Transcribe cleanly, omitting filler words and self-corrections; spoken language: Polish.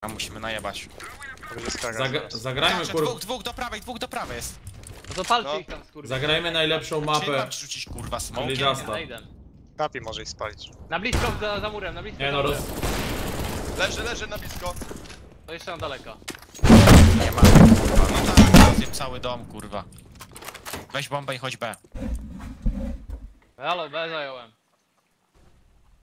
A musimy najebać. Zagrajmy kurwa. Dwóch do prawej jest. No to palcie No. ich tam skurwy. Zagrajmy najlepszą Czyli mapę. mam ci rzucić kurwa smoke. Czyli Justa. Najdę. Kapi może ich spalić. Na blisko za murem, na blisko Nie za no, murem. Leży na blisko. To jeszcze na daleko. Nie ma. Kurwa. No tak, rozjem cały dom kurwa. Weź bombę i chodź B. Halo, B zająłem.